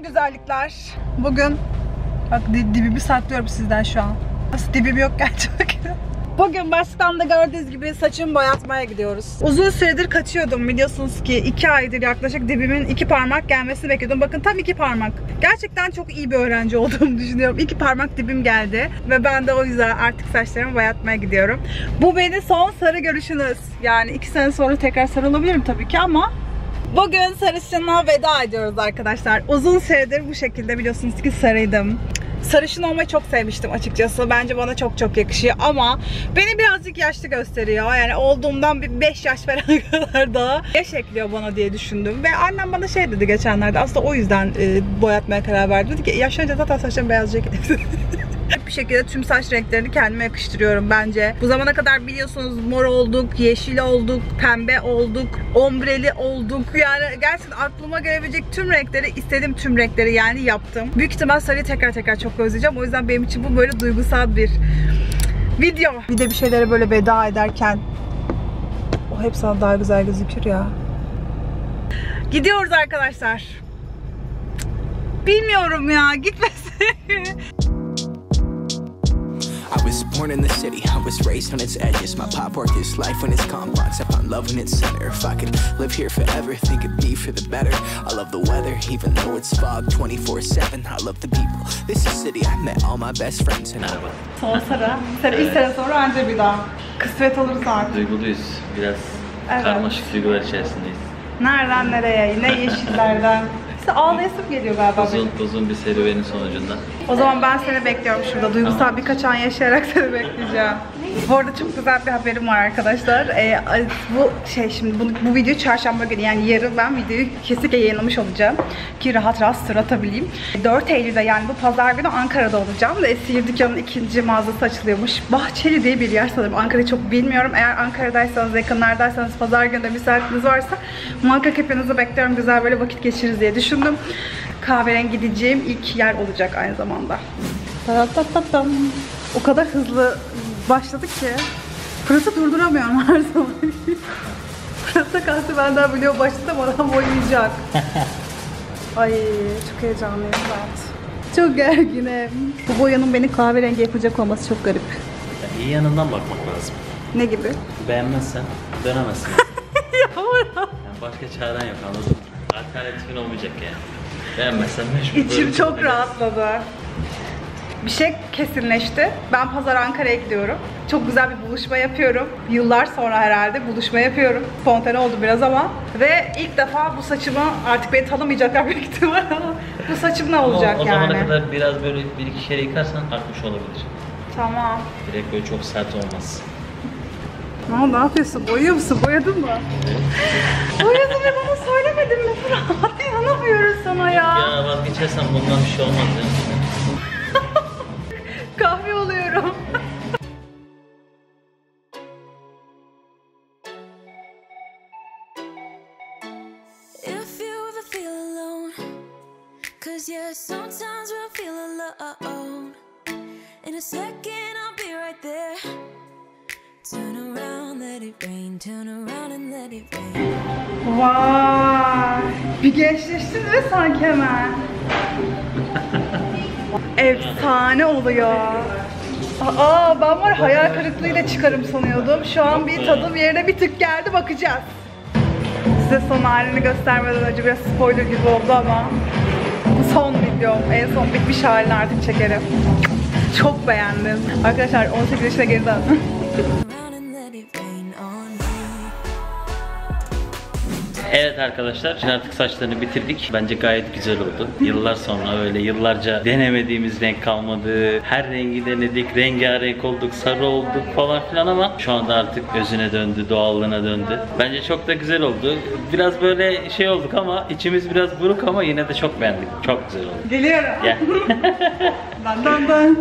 güzellikler. Bugün bak dibimi saklıyorum sizden şu an. Nasıl dibim yok gerçekten. Bugün baştan da gördüğünüz gibi saçımı boyatmaya gidiyoruz. Uzun süredir kaçıyordum, biliyorsunuz ki 2 aydır yaklaşık dibimin 2 parmak gelmesini bekliyordum. Bakın tam 2 parmak. Gerçekten çok iyi bir öğrenci olduğumu düşünüyorum. 2 parmak dibim geldi ve ben de o yüzden artık saçlarımı boyatmaya gidiyorum. Bu benim son sarı görüşünüz. Yani 2 sene sonra tekrar sarı olabilirim tabii ki ama bugün sarışınlığa veda ediyoruz arkadaşlar. Uzun süredir bu şekilde biliyorsunuz ki sarıydım. Sarışın olmayı çok sevmiştim açıkçası. Bence bana çok yakışıyor ama beni birazcık yaşlı gösteriyor. Yani olduğumdan bir 5 yaş falan kadar daha yaş ekliyor bana diye düşündüm. Ve annem bana şey dedi geçenlerde, aslında o yüzden boyatmaya karar verdi. Dedi ki yaşlanınca zaten saçlarım beyazlayacak. Bir şekilde tüm saç renklerini kendime yakıştırıyorum bence. Bu zamana kadar biliyorsunuz mor olduk, yeşil olduk, pembe olduk, ombreli olduk. Yani gerçekten aklıma gelebilecek tüm renkleri, istediğim tüm renkleri yani yaptım. Büyük ihtimal sarıyı tekrar çok özleyeceğim. O yüzden benim için bu böyle duygusal bir video. Bir de bir şeylere böyle veda ederken o hep sana daha güzel gözükür ya. Gidiyoruz arkadaşlar. Bilmiyorum ya, gitmesin. I was born in the city, I was raised on its edges. My pop work is life when it's complex. I found love in its center. If I could live here forever, think it'd be for the better. I love the weather, even though it's fog 24/7. I love the people. This is city I met all my best friends and Son sıra. Bir sene sonra anca bir daha. Kısmet olursa artık. Duyguluyuz. Biraz karmaşık duygular içerisindeyiz. Nereden nereye? Yine yeşillerden. İşte ağlayasım geliyor galiba. Uzun bir serüvenin sonucunda. O zaman ben seni bekliyorum şurada. Duygusal birkaç an yaşayarak seni bekleyeceğim. Bu arada çok güzel bir haberim var arkadaşlar. Şimdi bu video çarşamba günü, yani yarın ben videoyu kesinlikle yayınlamış olacağım. Ki rahat sır atabileyim. 4 Eylül'de yani bu pazar günü Ankara'da olacağım. Ve Sihir Dükkanı'nın 2. mağazası açılıyormuş. Bahçeli diye bir yer sanırım. Ankara'yı çok bilmiyorum. Eğer Ankara'daysanız, yakınlardaysanız, pazar günü de müsaitiniz varsa muhakkak hepinizi bekliyorum. Güzel böyle vakit geçiririz diye düşündüm. Kahverengi gideceğim ilk yer olacak aynı zamanda. O kadar hızlı başladık ki Fırat'ı durduramıyorum her zaman. Fırat'a kalktı benden biliyor, başladı adam boyayacak. Ay çok heyecanlıyım Fırat. Çok gerginim. Bu boyanın beni kahverengi yapacak olması çok garip. İyi yanından bakmak lazım. Ne gibi? Beğenmezsen dönemezsin. Yavrum. Yani başka çaren yok, anladın mı? Alternatifin olmayacak yani. Beğenmezsen mecbur. İçim çok rahatladı. Bir şey kesinleşti. Ben pazar Ankara'ya gidiyorum. Çok güzel bir buluşma yapıyorum. Yıllar sonra herhalde buluşma yapıyorum. Spontane oldu biraz ama. Ve ilk defa bu saçımı, artık beni tanımayacaklar büyük ihtimal ama bu saçım ne olacak o yani? O zamana kadar biraz böyle 1-2 kere yıkarsan artmış olabilir. Tamam. Direkt böyle çok sert olmaz. Ne yapıyorsun? Boyuyor musun? Boyadın mı? Evet. Boyadın ve bana söylemedin mi Fırat? İnanamıyorum sana ya. Ya vazgeçersen bundan bir şey olmaz ya. Kahve oluyorum. If you ever feel alone, 'cause yeah, sometimes we'll feel alone. In a second I'll be right there. Turn around, let it rain. Turn around and let it rain. Vay! Bir gençleştin mi sanki hemen? Efsane oluyor. Ben var hayal kırıklığıyla çıkarım sanıyordum. Şu an bir tadım yerine bir tık geldi, bakacağız. Size son halini göstermeden önce biraz spoiler gibi oldu ama bu son videom. En son bitmiş halini artık çekerim. Çok beğendim. Arkadaşlar 18 yaşına geri döndüm. Evet arkadaşlar, artık saçlarını bitirdik. Bence gayet güzel oldu. Yıllar sonra öyle yıllarca denemediğimiz renk kalmadı. Her rengi denedik, rengarenk olduk, sarı olduk falan filan ama şu anda artık özüne döndü, doğallığına döndü. Bence çok da güzel oldu. Biraz böyle şey olduk ama içimiz biraz buruk ama yine de çok beğendik. Çok güzel oldu. Geliyorum. Gel. Ben.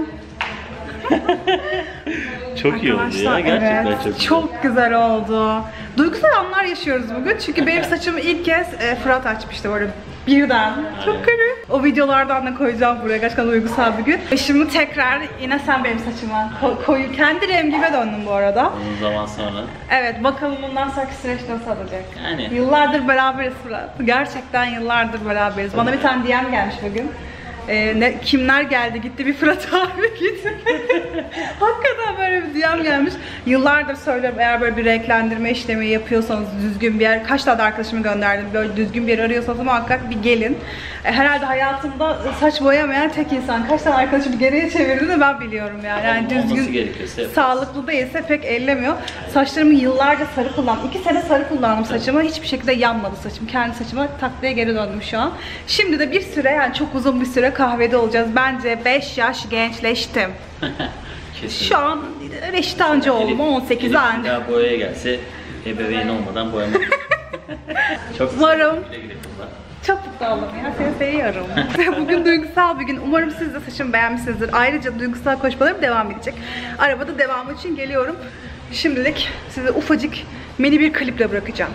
Çok iyi oldu ya. Gerçekten evet, çok güzel oldu. Duygusal anlar yaşıyoruz bugün çünkü benim saçımı ilk kez Fırat açmıştı. Böyle Birden. Çok garip. O videolardan da koyacağım buraya. Gerçekten duygusal bir gün. Ve şimdi tekrar yine sen benim saçıma koyu. Kendi rengime döndüm bu arada. Uzun zaman sonra. Evet, bakalım bundan sonraki süreç nasıl olacak. Yani. Yıllardır beraberiz Fırat. Gerçekten yıllardır beraberiz. Bana bir tane DM gelmiş bugün. Kimler geldi gitti, bir Fırat abi gitti. Hakikaten böyle bir DM gelmiş. Yıllardır söylüyorum, eğer böyle bir renklendirme işlemi yapıyorsanız, düzgün bir yer, kaç tane arkadaşımı gönderdim, böyle düzgün bir yer arıyorsanız muhakkak bir gelin. Herhalde hayatımda saç boyamayan tek insan, kaç tane arkadaşımı geriye çevirdiğini ben biliyorum yani. Yani düzgün, sağlıklı değilse pek ellemiyor. Saçlarımı yıllarca sarı kullandım. 2 sene sarı kullandım saçımı. Hiçbir şekilde yanmadı saçım. Kendi saçıma takviye geri döndüm şu an. Şimdi de bir süre, yani çok uzun bir süre kahvede olacağız. Bence 5 yaş gençleştim. Şu an reşit anca oldum. 18 anca. Ya boyaya gelse ebeveyn olmadan boyamam. Çok varım. Çok mutlu oldum ya, seni seviyorum. Bugün duygusal bir gün. Umarım siz de saçımı beğenmişsinizdir. Ayrıca duygusal koşmalarım devam edecek. Arabada devamı için geliyorum. Şimdilik size ufacık mini bir kliple bırakacağım.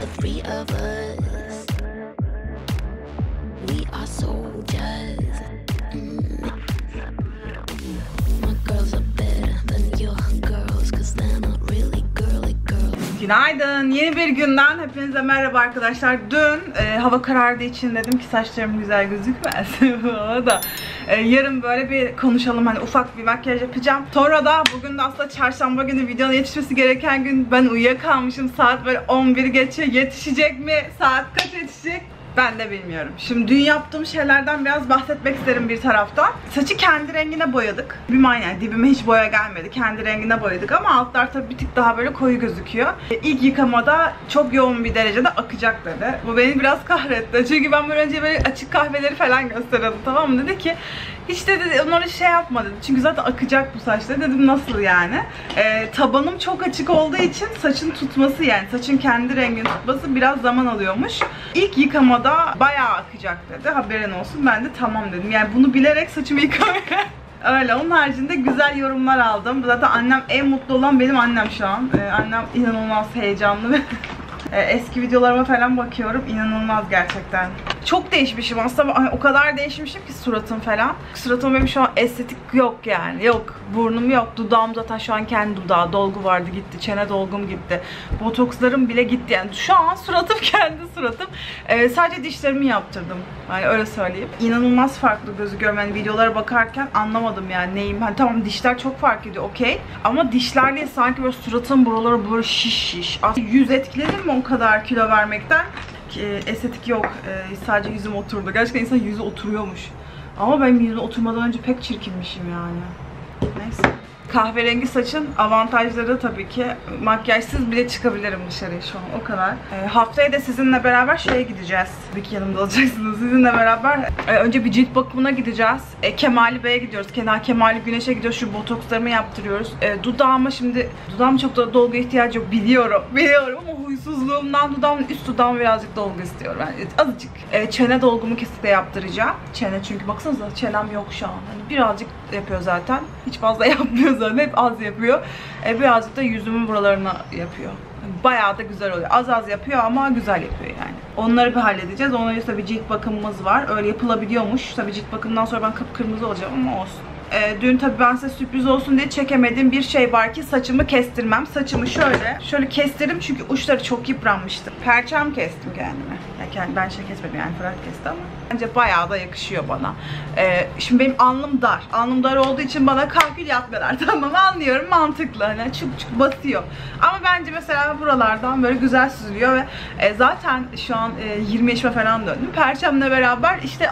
Günaydın. Yeni bir günden hepinize merhaba arkadaşlar. Dün hava karardığı için dedim ki saçlarım güzel gözükmez. da yarın böyle bir konuşalım, hani ufak bir makyaj yapacağım. Sonra da bugün de aslında çarşamba günü videonun yetişmesi gereken gün, ben uyuyakalmışım. Saat böyle 11 geçe, yetişecek mi? Saat kaç yetişecek? Ben de bilmiyorum. Şimdi dün yaptığım şeylerden biraz bahsetmek isterim bir taraftan. Saçı kendi rengine boyadık. Yani dibime hiç boya gelmedi. Kendi rengine boyadık ama altlar tabii bir tık daha böyle koyu gözüküyor. İlk yıkamada çok yoğun bir derecede akacak dedi. Bu beni biraz kahretti. Çünkü ben böyle önce böyle açık kahveleri falan gösteriyordum, tamam mı? Dedi ki hiç dedi onları şey yapma dedi. Çünkü zaten akacak bu saçları. Dedim nasıl yani? Tabanım çok açık olduğu için saçın tutması, yani saçın kendi rengini tutması biraz zaman alıyormuş. İlk yıkamada bayağı akacak dedi. Haberin olsun. Ben de tamam dedim. Yani bunu bilerek saçımı yıkamaya öyle. Onun haricinde güzel yorumlar aldım. Zaten annem, en mutlu olan benim annem şu an. Annem inanılmaz heyecanlı ve eski videolarıma falan bakıyorum. İnanılmaz gerçekten. Çok değişmişim aslında, o kadar değişmişim ki suratım falan. Suratım benim şu an estetik yok yani. Yok. Burnum yok. Dudağım zaten şu an kendi dudağı. Dolgu vardı gitti. Çene dolgum gitti. Botokslarım bile gitti yani. Şu an suratım kendi suratım. Sadece dişlerimi yaptırdım. Yani öyle söyleyeyim. İnanılmaz farklı gözüküyorum. Yani videolara bakarken anlamadım yani neyim. Hani tamam dişler çok fark ediyor, okey. Ama dişlerle sanki böyle suratım buraları böyle şiş. Aslında yüz etkilenir mi o kadar kilo vermekten? Estetik yok. Sadece yüzüm oturdu. Gerçekten insan yüzü oturuyormuş. Ama benim yüzüm oturmadan önce pek çirkinmişim yani. Neyse. Kahverengi saçın avantajları tabii ki makyajsız bile çıkabilirim dışarıya şu an, o kadar. Haftaya da sizinle beraber şeye gideceğiz. Tabii ki yanımda olacaksınız. Sizinle beraber önce bir cilt bakımına gideceğiz. Kemali Bey'e gidiyoruz. Kemali Güneş'e gidiyoruz. Şu botokslarımı yaptırıyoruz. Dudağıma şimdi, dudağım çok da dolgu ihtiyacı yok. Biliyorum ama huysuzluğumdan dudağımın üst dudağım birazcık dolgu istiyorum. Yani azıcık. Çene dolgumu kesinlikle yaptıracağım. Çene, çünkü baksanıza çenem yok şu an. Hani birazcık yapıyor zaten. Hiç fazla yapmıyor zaten. Hep az yapıyor. Birazcık da yüzümün buralarına yapıyor. Bayağı da güzel oluyor. Az az yapıyor ama güzel yapıyor yani. Onları bir halledeceğiz. Onların üstünde bir cilt bakımımız var. Öyle yapılabiliyormuş. Tabii cilt bakımından sonra ben kıpkırmızı olacağım ama olsun. Dün tabii ben size sürpriz olsun diye çekemediğim bir şey var ki saçımı kestirmem. Saçımı şöyle kestirdim çünkü uçları çok yıpranmıştı. Perçem kestim kendime. Yani ben şey kesmedim yani, Fırat kesti ama. Bence bayağı da yakışıyor bana. Şimdi benim alnım dar. Alnım dar olduğu için bana kahkül yapmıyorlar. Tamam, anlıyorum, mantıklı. Hani çık basıyor. Ama bence mesela buralardan böyle güzel süzülüyor ve zaten şu an 20 yaşıma falan döndüm. Perçemle beraber işte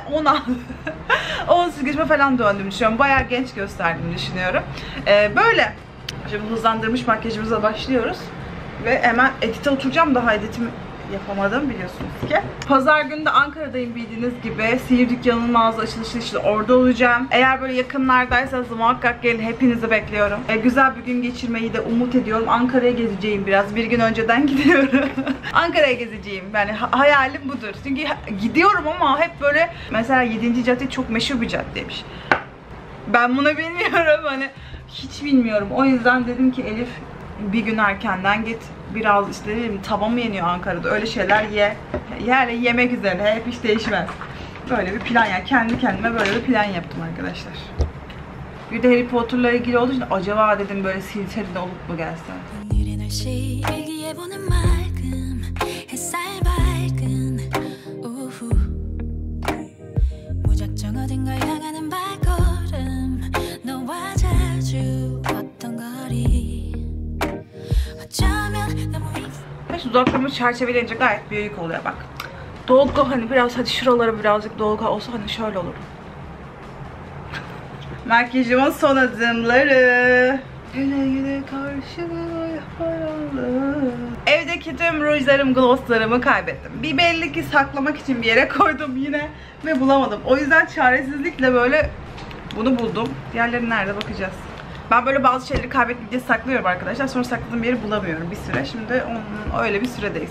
18 yaşıma falan döndüm düşünüyorum. Bayağı genç gösterdiğimi düşünüyorum. Böyle. Şimdi hızlandırmış makyajımıza başlıyoruz. Ve hemen edite oturacağım. Daha editimi yapamadım biliyorsunuz ki. Pazar günü de Ankara'dayım bildiğiniz gibi. Sihir Dükkanı'nın mağaza açılışı işte orada olacağım. Eğer böyle yakınlardaysanız muhakkak gelin, hepinizi bekliyorum. Güzel bir gün geçirmeyi de umut ediyorum. Ankara'ya gezeceğim biraz. Bir gün önceden gidiyorum. Ankara'ya gezeceğim. Yani hayalim budur. Çünkü gidiyorum ama hep böyle, mesela 7. cadde çok meşhur bir caddeymiş. Ben bunu bilmiyorum, hani hiç bilmiyorum. O yüzden dedim ki Elif, bir gün erkenden git. Biraz işte tava mı yeniyor Ankara'da, öyle şeyler ye. Yani yemek üzerine hep hiç değişmez. Böyle bir plan, yani kendi kendime böyle bir plan yaptım arkadaşlar. Bir de Harry Potter'la ilgili olduğu için acaba dedim böyle Slytherin olup mu gelsem? 오늘의 날씨 일기예보는 맑음 햇살 밝은 오후 무작정 어딘가 향하는 발걸음 너와 자주 걷던 거리 어쩌면 너무 Şu dudaklarımı çerçeveleyince gayet büyük oluyor bak. Dolgu hani biraz, hadi şuralara birazcık dolgu olsa hani şöyle olur. Makyajımın son adımları. Güle güle karşıya paralı. Evdeki tüm rujlarım, glosslarımı kaybettim. Bir belli ki saklamak için bir yere koydum yine ve bulamadım. O yüzden çaresizlikle böyle bunu buldum. Diğerleri nerede bakacağız. Ben böyle bazı şeyleri kaybettim diye saklıyorum arkadaşlar. Sonra sakladığım bir yeri bulamıyorum bir süre. Şimdi öyle bir süredeyiz.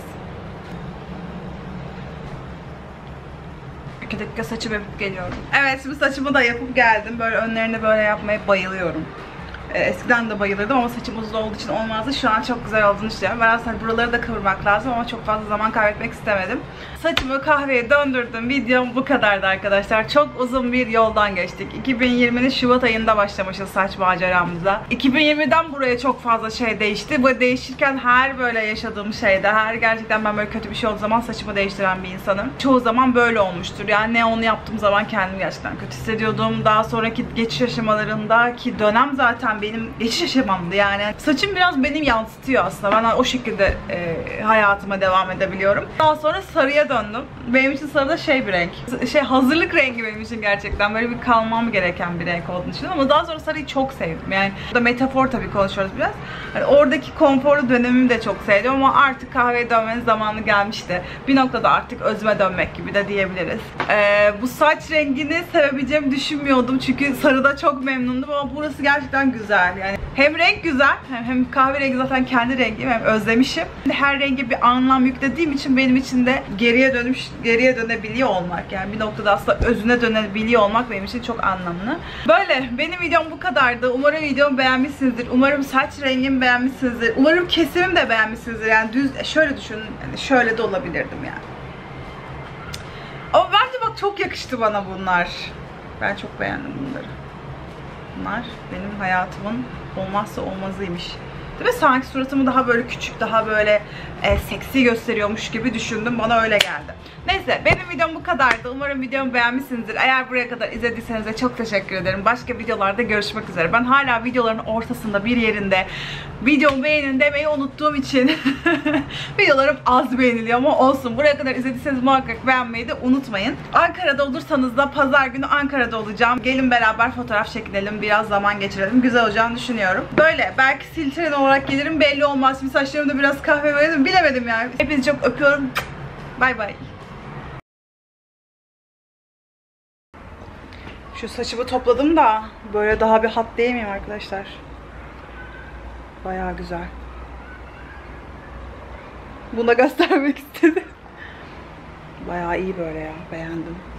2 dakika saçımı yapıp geliyorum. Evet, şimdi saçımı da yapıp geldim. Böyle önlerini böyle yapmaya bayılıyorum. Eskiden de bayılırdım ama saçım uzun olduğu için olmazdı. Şu an çok güzel olduğunu düşünüyorum. Ben aslında buraları da kıvırmak lazım ama çok fazla zaman kaybetmek istemedim. Saçımı kahveye döndürdüm. Videom bu kadardı arkadaşlar. Çok uzun bir yoldan geçtik. 2020'nin Şubat ayında başlamışız saç maceramıza. 2020'den buraya çok fazla şey değişti. Bu değişirken her böyle yaşadığım şeyde, her gerçekten ben böyle kötü bir şey olduğu zaman saçımı değiştiren bir insanım. Çoğu zaman böyle olmuştur. Yani ne onu yaptığım zaman kendimi gerçekten kötü hissediyordum. Daha sonraki geçiş aşamalarındaki dönem zaten benim geçiş aşamamdı yani. Saçım biraz benim yansıtıyor aslında. Ben o şekilde hayatıma devam edebiliyorum. Daha sonra sarıya döndüm. Benim için sarı da bir renk. Hazırlık rengi benim için gerçekten. Böyle bir kalmam gereken bir renk olduğunu düşünüyorum. Ama daha sonra sarıyı çok sevdim. Yani burada metafor tabii konuşuyoruz biraz. Yani oradaki konforlu dönemimi de çok sevdim ama artık kahveye dönmenin zamanı gelmişti. Bir noktada artık özüme dönmek gibi de diyebiliriz. Bu saç rengini sevebileceğimi düşünmüyordum. Çünkü sarıda çok memnundum ama burası gerçekten güzel. Yani hem renk güzel, hem kahverengi zaten kendi rengim, hem özlemişim. Her renge bir anlam yüklediğim için benim için de geriye dönebiliyor olmak, yani bir noktada aslında özüne dönebiliyor olmak benim için çok anlamlı. Böyle benim videom bu kadardı. Umarım videomu beğenmişsinizdir. Umarım saç rengimi beğenmişsinizdir. Umarım kesimimi de beğenmişsinizdir. Yani düz şöyle düşünün, yani şöyle de olabilirdim yani. Ama bence bak çok yakıştı bana bunlar. Ben çok beğendim bunları. Bunlar benim hayatımın olmazsa olmazıymış. Değil mi? Sanki suratımı daha böyle küçük, daha böyle seksi gösteriyormuş gibi düşündüm. Bana öyle geldi. Neyse, benim videom bu kadardı. Umarım videomu beğenmişsinizdir. Eğer buraya kadar izlediyseniz de çok teşekkür ederim. Başka videolarda görüşmek üzere. Ben hala videoların ortasında bir yerinde videomu beğenin demeyi unuttuğum için videolarım az beğeniliyor ama olsun. Buraya kadar izlediyseniz muhakkak beğenmeyi de unutmayın. Ankara'da olursanız da pazar günü Ankara'da olacağım. Gelin beraber fotoğraf çekinelim, biraz zaman geçirelim. Güzel olacağını düşünüyorum. Böyle belki Slytherin olarak gelirim, belli olmaz. Şimdi saçlarımı da biraz kahve boyadım, bilemedim yani. Hepinizi çok öpüyorum. Bay bay. Şu saçımı topladım da böyle daha bir hat değil miyim arkadaşlar? Bayağı güzel. Bunu da göstermek istedim. Bayağı iyi böyle ya. Beğendim.